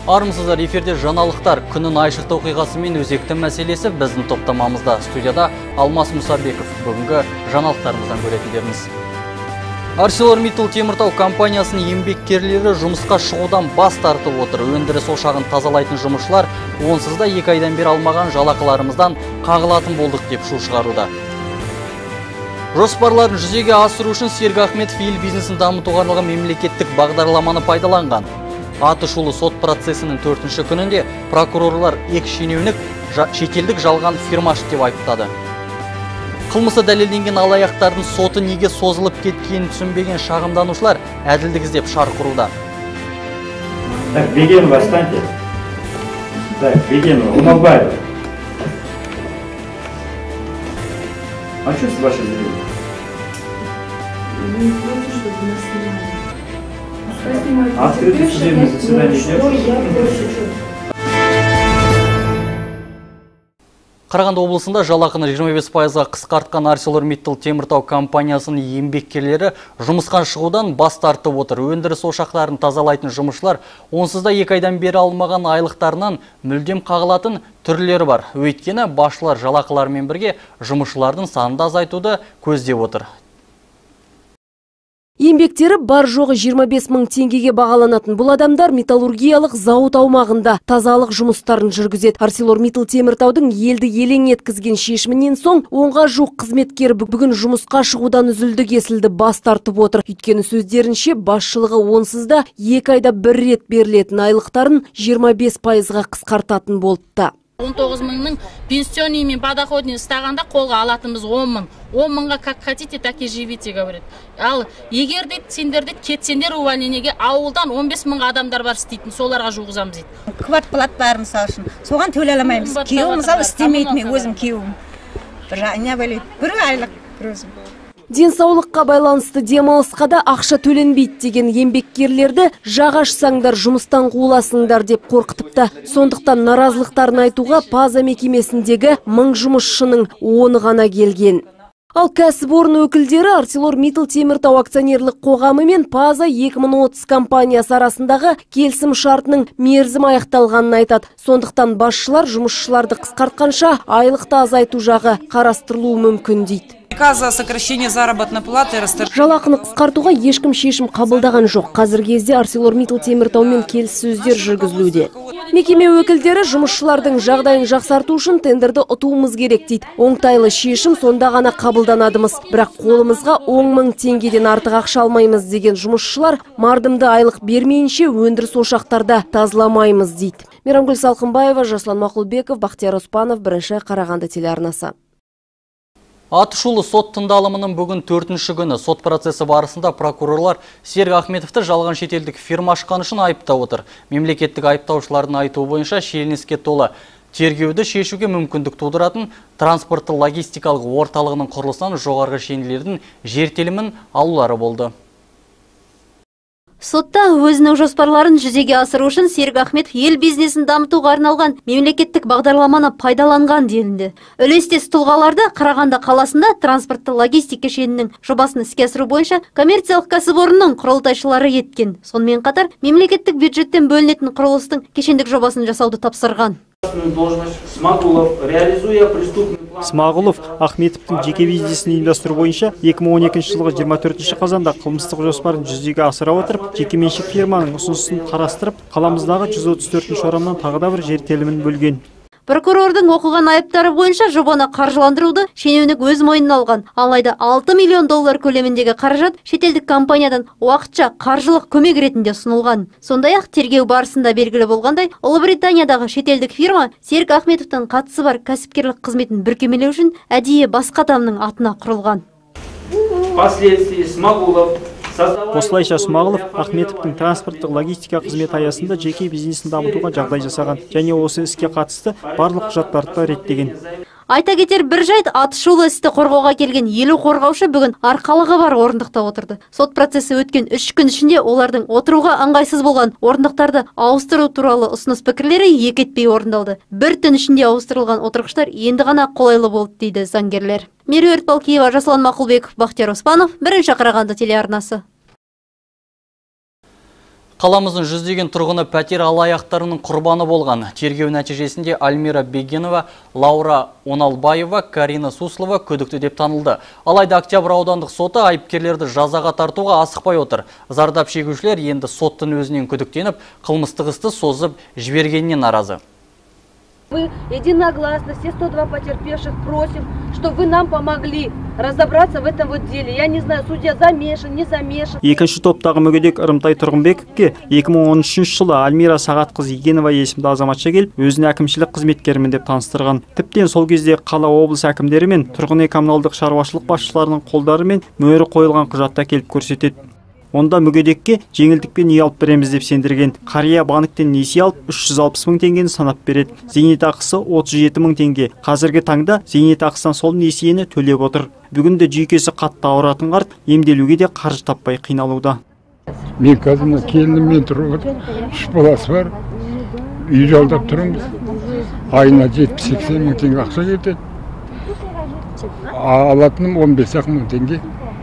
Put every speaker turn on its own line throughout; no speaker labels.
Армысыздар, эфирде жаңалықтар, күннің айшықты оқиғасы мен өзекті мәселесі біздің топтамамызда. Студияда Алмас Мұсабеков. Бүгінгі жаңалықтарымыздан көретіндеріміз. ArcelorMittal Теміртау компаниясының еңбеккерлері жұмысқа шығудан бас тартып отыр. Өндіріс ошағын тазалайтын жұмысшылар онсыз да 2 айдан бері алмаған жалақыларымыздан қағылатын болдық деп шу шығаруда. Жоспарларын жүзеге асыру үшін Серік Ахметов ел бизнесін дамытуға арналған мемлекеттік бағдарламаны пайдаланған. Атышулы сот процесінің 4-ші күнінде прокурорлар шенеунік шетелдік жалған фирмаш деп айыптады. Қылмысы дәлелденген алаяқтардың соты неге созылып кеткенін түсінбеген шағымданушылар әділдік іздеп шар құруда.
Так, Бегенова, встаньте. Так, Бегенова, Умалбаева. А что с вашей зрением?
Не против, чтобы нас снимали.
Открытое судебное заседание идет.
Қарағанды облысында жалақыны 25%-ға қысқартқан ArcelorMittal Теміртау компаниясының еңбеккерлері жұмысқа шығудан бас тартып отыр. Өндіріс ошақтарын тазалайтын жұмысшылар онсыз да 2 айдан бері алмаған айлықтарынан мүлдем қағылатын түрлері бар. Өйткені басшылар жалақылармен бірге жұмысшылардың санын да азайтуды көздеп отыр.
Еңбектері бар жоғы 25 мың теңгеге бағаланатын бұл адамдар металлургиялық зауыт аумағында тазалық жұмыстарын жүргізеді. ArcelorMittal Теміртаудың елді елең еткізген шешімінен соң 10-ға жуық қызметкер бүгін жұмысқа шығудан үзілді кесілді бас тартып отыр. Өйткені сөздерінше басшылығы онсыз да 2 айда бір рет берілетін айлықтарын 25%-ға қысқартатын болыпты.
19 мыңның пенсионный мен подоходный стағанда қолға алатымыз 10 мың. 10 мыңға как хотите, так и живите, говорит. Ал егер де сендер де кетсендер увольнениеге ауылдан 15 мыңға адамдар бар істейтін, соларға жуғызамыз дейді.
Квартплат бар мысалы үшін. Соған төлей алмаймыз. Күйеуім мысалы істемейді, мен өзім күйеуім. Bir айлық бір өзім.
Денсаулыққа байланысты демалысқа да ақша төленбейді деген еңбеккерлерді жағашсаңдар жұмыстан қуыласыңдар деп қорқытыпты. Сондықтан наразылықтарын айтуға Паза мекемесіндегі 1000 жұмысшының 10 ғана келген. Ал кәсіпорын өкілдері ArcelorMittal Теміртау акционерлік қоғамы мен Паза 2030 компаниясы арасындағы келісім шартының мерзімі аяқталғанын айтады. Сондықтан басшылар жұмысшыларды қысқартқанша айлықты азайту жағы қарастырылуы мүмкін дейді. Жалақыны қысқартуға ешкім шешім қабылдаған жоқ. Қазіргі кезде ArcelorMittal Теміртаумен келіссөздер жүргізілуде. Мекеме өкілдері жұмысшылардың жағдайын жақсарту үшін тендерді ұтуымыз керек дейді. Оңтайлы шешім сонда ғана қабылданадымыз. Бірақ қолымызға 10 мың теңгеден артық ақша алмаймыз деген жұмысшылар мардымды айлық бермейінше өндіріс ошақтарда тазаламаймыз дейді. Мейрамгүл Салқынбаева, Жаслан Мақұлбеков, Бақтияр Оспанов, бірінші Қарағанды телеарнасы.
Атышулы сот тыңдалымының бүгін 4-ші күні сот процесі барысында прокурорлар Серік Ахметовті жалған шетелдік фирма ашқан үшін айыптап отыр. Мемлекеттік айыптаушылардың айтуы бойынша шиеленіске толы тергеуді шешуге мүмкіндік тудыратын транспортты логистикалық орталығының құрылысынан жоғарғы шенелердің жер телімін алулары болды.
Сотта өзінің жоспарларын жүзеге асыру үшін Серік Ахметов ел бизнесін дамытуға арналған мемлекеттік бағдарламаны пайдаланған делінді. Үлестес тұлғаларды Қарағанды қаласында транспортты логистик кешенінің жобасын іске асыру бойынша коммерциялық кәсіпорынның құрылтайшылары еткен. Сонымен қатар мемлекеттік бюджеттен бөлінетін құрылыстың кешендік жобасын жасауды тапсырған.
Смағұлов Ахметовтың жеке бизнесін ұйымдастыру бойынша 2012 жылғы 24 қазанда қылмыстық жоспарын жүзеге асыра отырып, жекеменшік фирманың ұсынысын қарастырып, қаламыздағы 134 орамнан тағы да бір жер телімін бөлген.
Прокурордың оқыған айыптары бойынша жобаны қаржыландыруды шенеунік өз мойнына алған. Алайда 6 миллион доллар көлеміндегі қаражат шетелдік компаниядан уақытша қаржылық көмек ретінде ұсынылған. Сондай-ақ тергеу барысында белгілі болғандай, Ұлыбританиядағы шетелдік фирма Серік Ахметовтың қатысы бар кәсіпкерлік қызметін бүркемелеу үшін әдейі басқа адамның атына құрылған.
Осылайша Смағұлов Ахметовтың транспорттық логистика қызметі аясында жеке бизнесін дамытуға жағдай жасаған және осы іске қатысты барлық құжаттарды реттеген.
Айта кетер бір жайт, Атышулы істі қорғауға келген 50 қорғаушы бүгін арқалығы бар орындықта отырды. Сот процесі өткен 3 күн ішінде олардың отыруға ыңғайсыз болған орындықтарды ауыстыру туралы ұсыныс пікірлері екетпей орындалды. Бір түн ішінде ауыстырылған отырғыштар енді ғана қолайлы болды дейді заңгерлер. Меруерт Балкиева, Жаслан Мақұлбеков, Бақтияр Оспанов, бірінші Қарағанды телеарнасы.
Қаламыздың жүздеген тұрғыны пәтер алаяқтарының құрбаны болған. Тергеу нәтижесінде Альмира Бегенова, Лаура Оналбаева, Карина Суслова күдікті деп танылды. Алайда Октябрь аудандық соты айыпкерлерді жазаға тартуға асықпай отыр. Зардап шегушілер енді соттың өзінен күдіктеніп, қылмыстық істі созып жібергеніне наразы.
Мы единогласно, все 102 потерпевших, просим, чтобы вы нам помогли разобраться в этом вот деле. Я не знаю, судья замешан, не замешан.
Екінші топтағы мүгедек Ырымтай Тұрғынбековке 2013 жылы Альмира Сағатқызы Егенова есімді азаматша келіп, өзін әкімшілік қызметкерімін деп таныстырған. Тіптен сол кезде қала облыс әкімдері мен тұрғын үй коммуналдық шаруашылық басшыларының қолдары мен мөрі қойылған құжатта келіп көрсетеді. Онда мүгедекке жеңілдікпен үй алып береміз деп сендірген. Қария банктен несие алып 360 мың теңгені санап береді. Зейнетақысы 37 мың теңге. Қазіргі таңда зейнетақысынан сол несиені төлеп отыр. Бүгінде жүйкесі қатты ауыратын қарт емделуге де қаржы таппай қиналуда.
Мен қазір келініммен тұрып, 3 баласы бар. Үй жалдап тұрамыз. Айына 70-80 мың теңге ақша кетеді. Алатыным 15 мың теңге.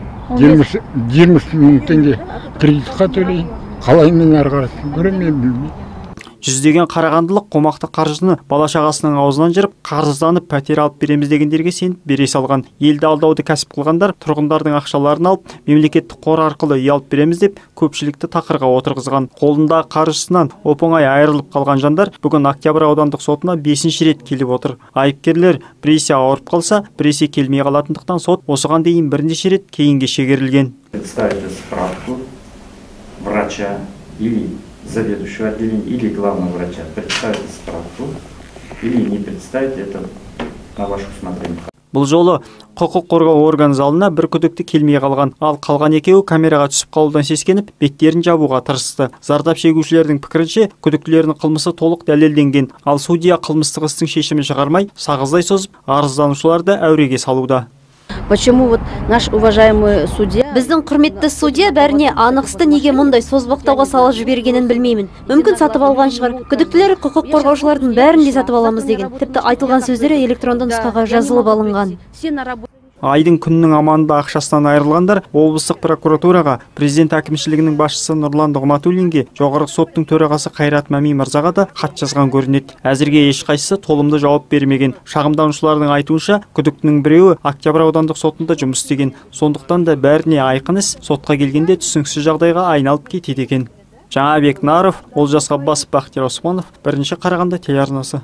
20 мың теңге кредитқа төлейін. Қалай мен әрі қарай көремін, білмеймін.
Жүздеген қарағандылық қомақты қаржыны бала-шағасының аузынан жырып, қарызданып пәтер алып береміз дегендерге сеніп бере салған. Елді алдауды кәсіп қылғандар тұрғындардың ақшаларын алып, мемлекеттік қор арқылы үй алып береміз деп көпшілікті тақырға отырғызған. Қолындағы қаржысынан оп-оңай айырылып қалған жандар бүгін Октябрь аудандық сотына 5-ші рет келіп отыр. Айыпкерлер біресе ауырып қалса, біресе келмей қалатындықтан сот осыған дейін бірнеше рет кейінге шегерілген.
Представьте справку врача или заведующего отделения или главного врача. Представьте справку или не представьте, это на ваше усмотрение.
Бұл жолы құқық қорғау орган залына бір күдікті келмей қалған, ал қалған екеуі камераға түсіп қалудан сескеніп, беттерін жабуға тырысты. Зардап шегушілердің пікірінше, күдіктілердің қылмысы толық дәлелденген, ал судья қылмыстық істің шешімін шығармай, сағыздай созып, арызданушыларды әуреге салуда.
Почему вот наш уважаемый судья?
Біздің құрметті судья бәріне анықсты неге мұндай созбақтауға салып жібергенін білмеймін. Мүмкін сатып алған шығар. Күдіктілер құқық қорғаушылардың бәрін де сатып аламыз деген. Тіпті айтылған сөздері электронды нұсқаға жазылып алынған.
Айдың күннің аманында ақшасынан айырылғандар облыстық прокуратураға, президент әкімшілігінің басшысы Нұрлан Дұғматуллинге, жоғарғы соттың төрағасы Қайрат Мәми мырзаға да хат жазған көрінеді. Әзірге ешқайсысы толымды жауап бермеген. Шағымданушылардың айтуынша, күдіктінің біреуі Октябрь аудандық сотында жұмыс істеген. Сондықтан да бәріне айқын іс сотқа келгенде түсініксіз жағдайға айналып кетеді екен. Жаңабек Наров, Олжас Ғаббасов, Бақтияр Османов, 1-ші Қарағанды телеарнасы.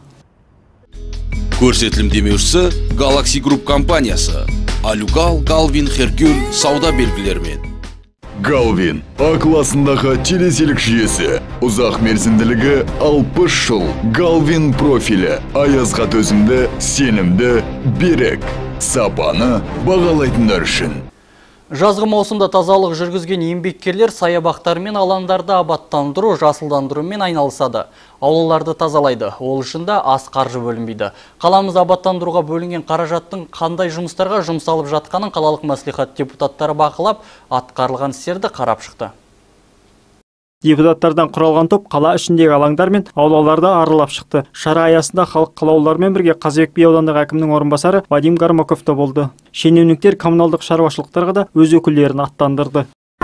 Көрсетілім демеушісі Galaxy Group компаниясы. Алюгал, Галвин, Херкюль сауда белгілерімен.
Галвин А классындағы телеселік жүйесі. Ұзақ мерзімділігі 60 жыл. Галвин профилі. Аязға төзімді, сенімді, берік. Сапаны бағалайтындар үшін.
Жазғы маусымда тазалық жүргізген еңбеккерлер саябақтар мен алаңдарды абаттандыру, жасылдандырумен айналысады. Аулаларды тазалайды. Ол үшін де аз қаржы бөлінбейді. Қаламыз абаттандыруға бөлінген қаражаттың қандай жұмыстарға жұмсалып жатқанын қалалық мәслихат депутаттары бақылап, атқарылған істерді қарап шықты.
Депутаттардан құралған топ қала ішіндегі алаңдар мен аулаларды аралап шықты. Шара аясында халық қалаулыларымен бірге Қазыбек би аудандық әкімнің орынбасары Вадим Гармаков та болды. Шенеуніктер коммуналдық шаруашылықтарға да өз өкілдерін аттандырды.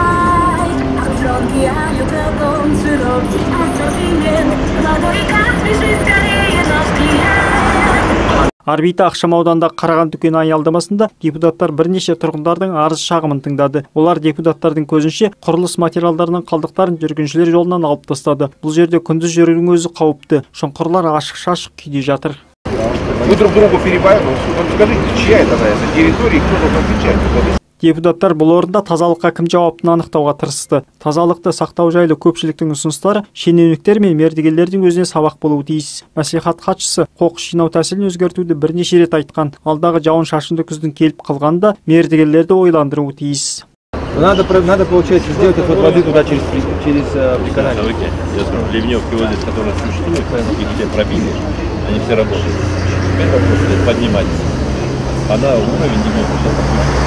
Орбита ақшам аудандағы Қараған дүкені аялдамасында депутаттар бірнеше тұрғындардың арыз шағымын тыңдады. Олар депутаттардың көзінше құрылыс материалдарының қалдықтарын жүргіншілер жолынан алып тастады. Бұл жерде күндіз жүрудің өзі қауіпті. Шұңқырлар ашық-шашық күйде жатыр.
Вы друг другу перебиваете. Скажите, чья это территория, кто должен отвечать?
Депутаттар бұл орында тазалыққа кім жауаптыны анықтауға тырысты. Тазалықты сақтау жайлы көпшіліктің ұсыныстары шенеуніктер мен мердігерлердің өзіне сабақ болуы тиіс. Мәслихат хатшысы қоқыс жинау тәсілін өзгертуді бірнеше рет айтқан. Алдағы жауын шашынды күздің келіп қалғанда мердігерлерді ойландыруы тиіс.
Надо получается сделать отвод воды туда через приканание.
Я скажу, ливневки вот здесь, которые существуют, их все пробили, они все работают. Теперь вопрос поднимать. Она уровень не может.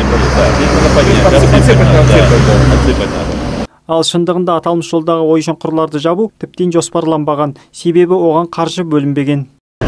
Ал шындығында аталмыш жолдағы ой шұңқырларды жабу тіптен жоспарланбаған, себебі оған қаржы бөлінбеген.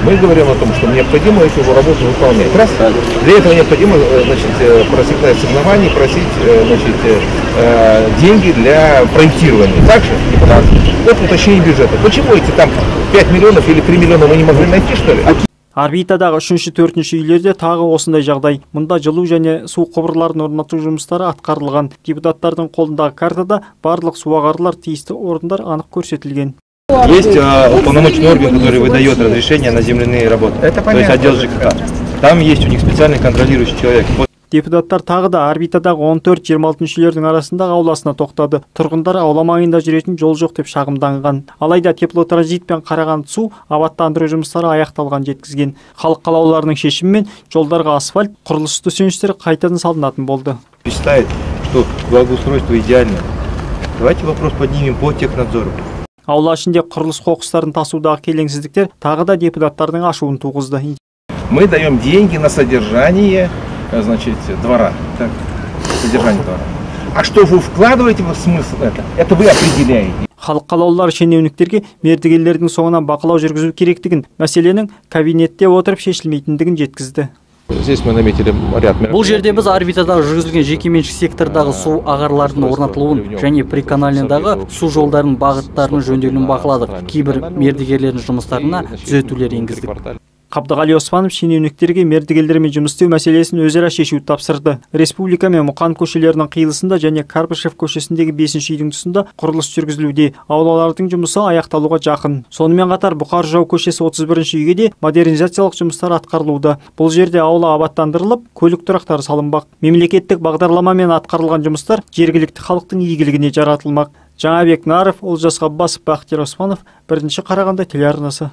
Мы говорим о том, что необходимо эту работу выполнять. Раз. Для этого необходимо, значит, просить на соревнований, просить, значит, деньги для проектирования. Также от уточнения бюджета. Почему эти там 5 миллионов или 3 миллиона мы не могли найти, что ли?
Орбитадағы 3-4 үйлерде тағы осындай жағдай. Мұнда жылу және су құбырларын орнату жұмыстары атқарылған. Депутаттардың қолындағы картада барлық су ағарлар тиісті орындар анық көрсетілген.
Есть уполномоченный орган, который выдает разрешение на земляные работы. Это понятно. То есть отдел ЖКХ. Там есть у них специальный контролирующий человек.
Депутаттар тағы да орбитадағы 14-26 үйлердің арасындағы ауласына тоқтады. Тұрғындар аула маңында жүретін жол жоқ деп шағымданған. Алайда теплотранзит пен Қарағанды су абаттандыру жұмыстары аяқталған жеткізген. Халық қалаулыларының шешімімен жолдарға асфальт, құрылыс төсеніштері қайтадан салынатын болды.
Считает, что благоустройство идеально. Давайте вопрос поднимем по технадзору.
Аула ішінде құрылыс қоқыстарын тасудағы келеңсіздіктер тағы да депутаттардың ашуын туғызды.
Мы даем деньги на содержание, значит, двора. Так, содержание двора. А что вы вкладываете в смысл это вы определяете.
Халық қалаулылар шенеуніктерге мердігерлердің соңынан бақылау жүргізу керектігін, мәселенің кабинетте отырып шешілмейтіндігін жеткізді.
Бұл жерде біз орбитадағы жүргізілген жекеменшік сектордағы су ағарлардың орнатылуын және приканалиндағы су жолдарының бағыттарының жөнделуін бақыладық. Кейбір мердігерлердің жұмыстарына түзетулер енгіздік.
Қабдығали Оспанов шенеуніктерге мердігерлермен жұмыс істеу мәселесін өзара шешуді тапсырды. Республика мен Мұқан көшелерінің қиылысында және Карбышев көшесіндегі 5-ші үйдің тұсында құрылыс жүргізілуде. Аулалардың жұмысы аяқталуға жақын. Сонымен қатар Бұқар Жырау көшесі 31-ші үйге де модернизациялық жұмыстар атқарылуда. Бұл жерде аула абаттандырылып, көлік тұрақтары салынбақ. Мемлекеттік бағдарламамен атқарылған жұмыстар жергілікті халықтың игілігіне жаратылмақ. Жаңабек Наров, Олжас Ғаббасов, Бақтияр Оспанов, 1-ші Қарағанды телеарнасы.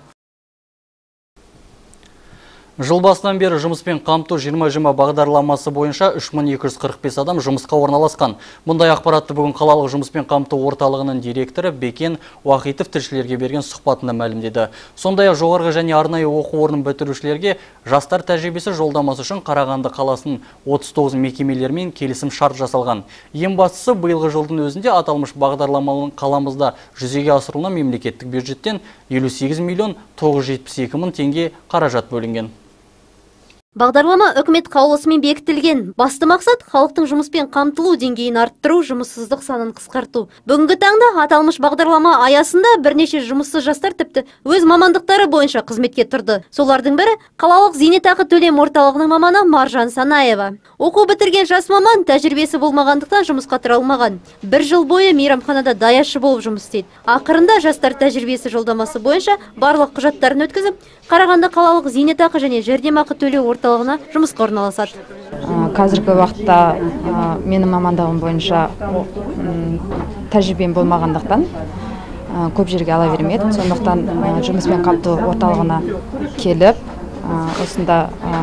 Жыл басынан бері жұмыспен қамту 20-20 бағдарламасы бойынша 3245 адам жұмысқа орналасқан. Мұндай ақпаратты бүгін қалалық жұмыспен қамту орталығының директоры Бекен Уақитов тілшілерге берген сұхбатында мәлімдеді. Сондай-ақ жоғарғы және арнайы оқу орнын бітірушілерге жастар тәжірибесі жолдамасы үшін Қарағанды қаласының 39 мекемелерімен келісім шарт жасалған. Ең бастысы биылғы жылдың өзінде аталмыш бағдарламаның қаламызда жүзеге асыруына мемлекеттік бюджеттен 58 миллион 972 мың теңге қаражат бөлінген.
Бағдарлама үкімет қаулысымен бекітілген. Басты мақсат халықтың жұмыспен қамтылу деңгейін арттыру, жұмыссыздық санын қысқарту. Бүгінгі таңда аталмыш бағдарлама аясында бірнеше жұмыссыз жастар тіпті өз мамандықтары бойынша қызметке тұрды. Солардың бірі қалалық зейнетақы төлем орталығының маманы Маржан Санаева. Оқу бітірген жас маман тәжірибесі болмағандықтан жұмысқа тұра алмаған. 1 жыл бойы мейрамханада даяшы болып жұмыс істейді. Ақырында жастар тәжірибесі жолдамасы бойынша барлық құжаттарын өткізіп, Қарағанды қалалық зейнетақы және жәрдемақы төлеу орталығына жұмысқа орналасады.
Қазіргі уақытта менің мамандығым бойынша тәжірибем болмағандықтан көп жерге ала бермедім. Сондықтан жұмыспен қамту орталығына келіп, осында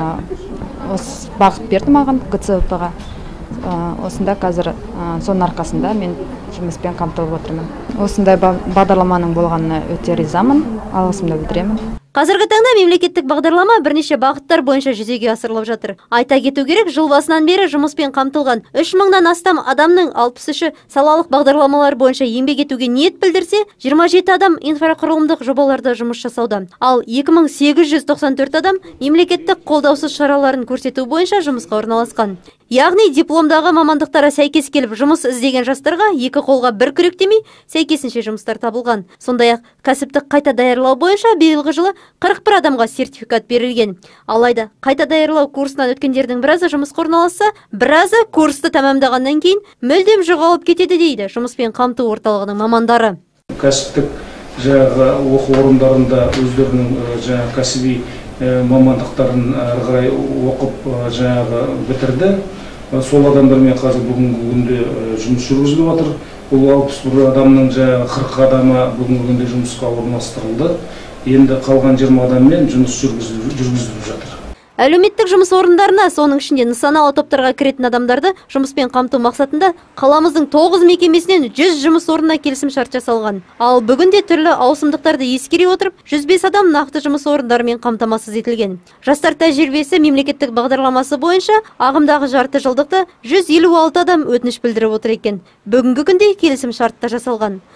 бағыт берді маған ГЦП-ға. Осында қазір соның арқасында мен жұмыспен қамтылып отырмын. Осындай бағдарламаның болғанына өте ризамын, алғысымды білдіремін.
Қазіргі таңда мемлекеттік бағдарлама бірнеше бағыттар бойынша жүзеге асырылып жатыр. Айта кету керек, жыл басынан бері жұмыспен қамтылған 3000-нан астам адамның 63-і салалық бағдарламалар бойынша еңбек етуге ниет білдірсе, 27 адам инфрақұрылымдық жобаларда жұмыс жасауда. Ал 2894 адам мемлекеттік қолдаусыз шараларын көрсету бойынша жұмысқа орналасқан. Яғни дипломдағы мамандықтары сәйкес келіп жұмыс іздеген жастарға екі қолға бір күрек демей, сәйкесінше жұмыстар табылған. Сондай-ақ кәсіптік қайта даярлау бойынша биылғы жылы 41 адамға сертификат берілген. Алайда қайта даярлау курсынан өткендердің біразы жұмысқа орналасса, біразы курсты тәмамдағаннан кейін мүлдем жоғалып кетеді дейді жұмыспен қамту орталығының мамандары.
Кәсіптік оқу орындарында өздерінің кәсіби мамандықтарын ары қарай оқып бітірді. Сол адамдармен қазір бүгінгі күнде жұмыс жүргізіліп жатыр. Бұл 61 адамның 40 адамы бүгінгі күнде жұмысқа орналастырылды. Енді қалған 20 адаммен жұмыс жүргізіліп жатыр.
Әлеуметтік жұмыс орындарына, соның ішінде нысаналы топтарға кіретін адамдарды жұмыспен қамту мақсатында қаламыздың 9 мекемесінен 100 жұмыс орнына келісім шарт жасалған. Ал бүгінде түрлі ауысымдықтарды ескере отырып, 105 адам нақты жұмыс орындарымен қамтамасыз етілген. Жастар тәжірибесі мемлекеттік бағдарламасы бойынша ағымдағы жарты жылдықта 156 адам өтініш білдіріп отыр екен. Бүгінгі күнде келісім шартта жасалған.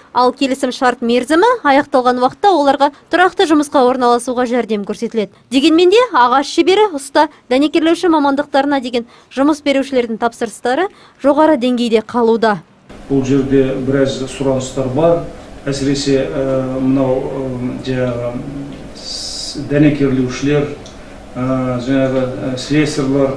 Ал келісім шарт мерзімі аяқталған уақытта оларға тұрақты жұмысқа орналасуға жәрдем көрсетіледі. Дегенмен де ағаш шебері, ұста, дәнекерлеуші мамандықтарына деген жұмыс берушілердің тапсырыстары жоғары деңгейде қалуда.
Бұл жерде біраз сұраныстар бар. Әсіресе мынау жаңағы дәнекерлеушілер, жаңағы слесарлар,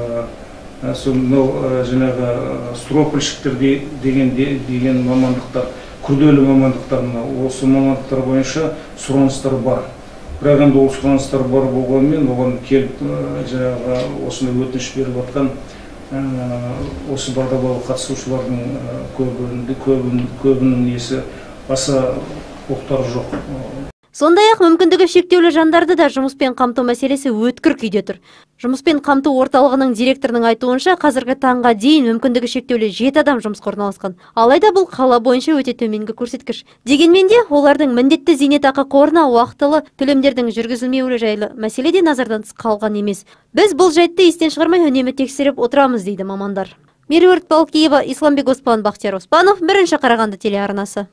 жаңағы стропольщиктер деген мамандықтар, күрделі мамандықтар, осы мамандықтар бойынша сұраныстар бар. Бірақ енді ол сұраныстар бар болғанмен, оған келіп жаңағы осыны өтініш беріп жатқан осы бағдарламаға қатысушылардың көбінің есі аса ұқтары жоқ.
Сондай-ақ мүмкіндігі шектеулі жандарды да жұмыспен қамту мәселесі өткір күйде тұр. Жұмыспен қамту орталығының директорының айтуынша, қазіргі таңға дейін мүмкіндігі шектеулі 7 адам жұмысқа орналасқан. Алайда бұл қала бойынша өте төменгі көрсеткіш. Дегенмен де олардың міндетті зейнетақы қорына уақытылы төлемдердің жүргізілмеуі жайлы мәселе де назардан тыс қалған емес. Біз бұл жайтты естен шығармай үнемі тексеріп отырамыз, дейді мамандар. Меруерт Балкиева, Исламбек Оспан, Бақтияр Оспанов, Бірінші Қарағанды телеарнасы.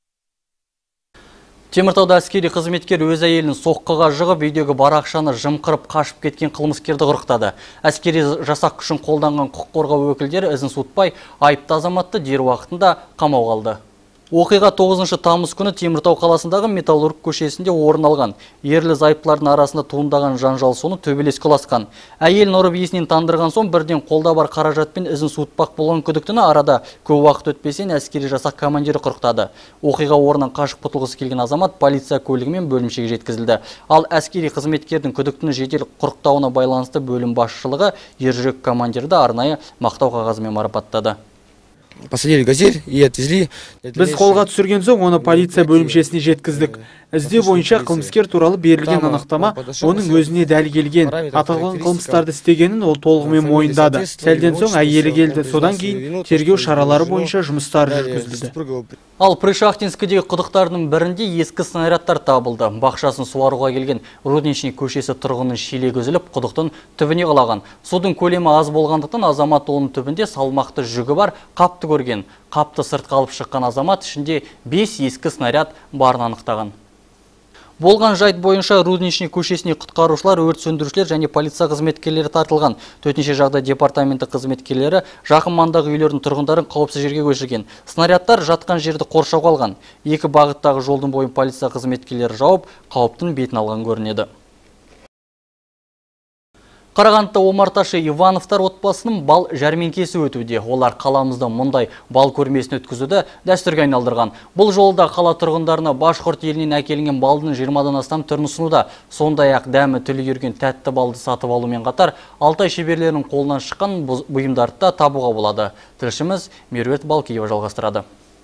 Теміртауда әскери қызметкер өз әйелін соққыға жығып, үйдегі бар ақшаны жымқырып қашып кеткен қылмыскерді құрықтады. Әскери жасақ күшін қолданған құқық қорғау өкілдері ізін суытпай, айыпты азаматты дер уақытында қамауға алды. Оқиға 9 тамыз күні Теміртау қаласындағы Металлург көшесінде орын алған. Ерлі зайыптылардың арасында туындаған жанжал соны төбелеске ұласқан. Әйелін ұрып есінен тандырған соң бірден қолда бар қаражатпен ізін суытпақ болған күдіктіні арада көп уақыт өтпестен әскери жасақ командирі құрықтады. Оқиға орнынан қашып құтылғысы келген азамат полиция көлігімен бөлімшеге жеткізілді. Ал әскери қызметкердің күдіктіні жедел құрықтауына байланысты бөлім басшылығы ержүрек командирді арнайы мақтау қағазымен марапаттады.
Посадили газель и отвезли.
Біз қолға түсірген соң оны полиция бөлімшесіне жеткіздік. Іздеу бойынша қылмыскер туралы берілген анықтама оның өзіне дәл келген. Аталған қылмыстарды істегенін ол толығымен мойындады. Сәлден соң әйелі келді. Содан кейін тергеу шаралары бойынша жұмыстар жүргізілді.
Ал Пришахтинскідегі құдықтардың бірінде ескі снарядтар табылды. Бақшасын суаруға келген Рудничный көшесі тұрғынның шелегі үзіліп, құдықтың түбіне қалаған. Судың көлемі аз болғандықтан азамат оның түбінде салмақты жүгі бар қапты көрген. Қапты сыртқа алып шыққан азамат ішінде 5 ескі снаряд барын анықтаған. Болған жайт бойынша Рудничный көшесіне құтқарушылар, өрт сөндірушілер және полиция қызметкерлері тартылған. Төтенше жағдай департаменті қызметкерлері жақын маңдағы үйлердің тұрғындарын қауіпсіз жерге көшірген. Снарядтар жатқан жерді қоршауға алған. Екі бағыттағы жолдың бойын полиция қызметкерлері жауып, қауіптің бетін алған көрінеді. Қарағандыда омарташы Ивановтар отбасының бал жәрмеңкесі өтуде. Олар қаламызда мұндай бал көрмесін өткізуді дәстүрге айналдырған. Бұл жолда қала тұрғындарына Башқұрт елінен әкелінген балдың 20-дан астам түрін ұсынуда. Сондай-ақ дәмі тілі үйренген тәтті балды сатып алумен қатар Алтай шеберлерінің қолынан шыққан бұйымдарды да табуға болады. Тілшіміз Меруерт Балкиева жалғастырады.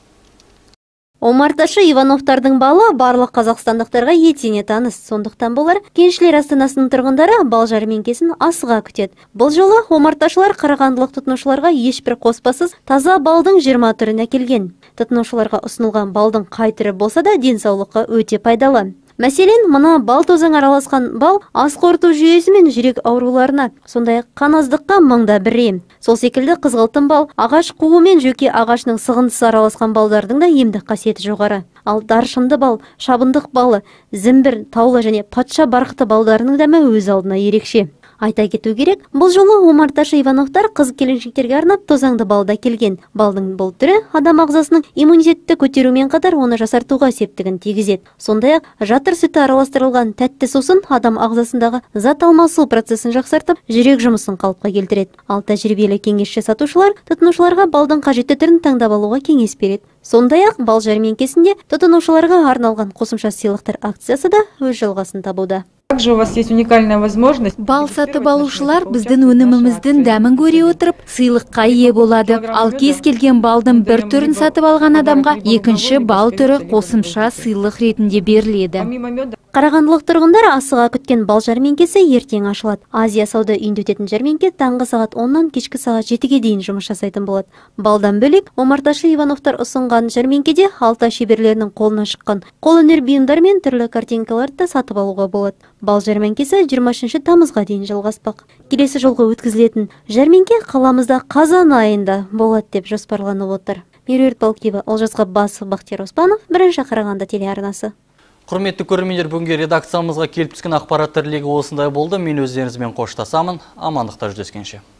Омарташы Ивановтардың балы барлық қазақстандықтарға етене таныс. Сондықтан болар Кеншілер Астанасының тұрғындары бал жәрмеңкесін асыға күтеді. Бұл жолы омарташылар қарағандылық тұтынушыларға ешбір қоспасыз таза балдың 20 түрін әкелген. Тұтынушыларға ұсынылған балдың қай түрі болса да денсаулыққа өте пайдалы. Мәселен, мына бал тозаң араласқан бал ас қорыту жүйесі мен жүрек ауруларына, сондай-ақ қаназдыққа мыңда бір ем. Сол секілді қызғылтым бал ағаш қуы мен жөке ағашының сығындысы араласқан балдардың да емдік қасиеті жоғары. Ал даршынды бал, шабындық балы, зімбір, таулы және патша барқыты балдарының дәмі өз алдына ерекше. Айта кету керек, бұл жолы омарташы Ивановтар қыз келіншектерге арнап тозаңды балда келген. Балдың бұл түрі адам ағзасының иммунитетті көтерумен қатар оны жасартуға септігін тигізеді. Сондай-ақ жатыр сүті араластырылған тәтті сусын адам ағзасындағы зат алмасу процесін жақсартып, жүрек жұмысын қалыпқа келтіреді. Ал тәжірибелі кеңесші сатушылар тұтынушыларға балдың қажетті түрін таңдап алуға кеңес береді. Сондай-ақ бал жәрмеңкесінде тұтынушыларға арналған қосымша сыйлықтар акциясы да өз жалғасын табуда.
Также у вас есть уникальная возможность.
Бал сатып алушылар біздің өніміміздің дәмін көре отырып, сыйлыққа ие болады. Ал кез келген балдың бір түрін сатып алған адамға екінші бал түрі қосымша сыйлық ретінде беріледі.
Қарағандылық тұрғындар асыға күткен бал жәрмеңкесі ертең ашылады. Азия сауда үйінде өтетін жәрмеңке таңғы сағат 10-нан кешкі сағат 7-ге дейін жұмыс жасайтын болады. Балдан бөлек, омарташы Ивановтар ұсынған жәрмеңкеде Алтай шеберлерінің қолынан шыққан қолөнер бұйымдар мен түрлі картинкаларды да сатып алуға болады. Бал жәрмеңкесі 23 тамызға дейін жалғаспақ. Келесі жолғы өткізілетін жәрмеңке қаламызда қазан айында болады деп жоспарланып отыр. Меруерт Балкиева, Олжас Ғаббасов, Бақтияр Оспанов, Бірінші Қарағанды телеарнасы.
Құрметті көрермендер, бүгінгі редакциямызға келіп түскен ақпарат тірлігі осындай болды. Мен өздеріңізбен қоштасамын. Амандықта жүздескенше.